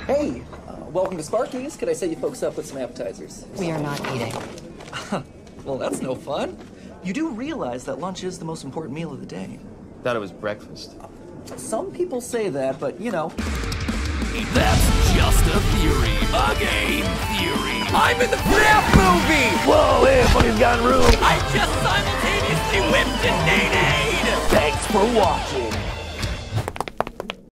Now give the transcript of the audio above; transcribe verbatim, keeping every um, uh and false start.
Hey, uh, welcome to Sparky's. Could I set you folks up with some appetizers? We are not eating. Well, that's no fun. You do realize that lunch is the most important meal of the day. Thought it was breakfast. Some people say that, but you know. That's just a theory. A game theory. I'm in the FNAF movie! Whoa, hey, everybody's got room.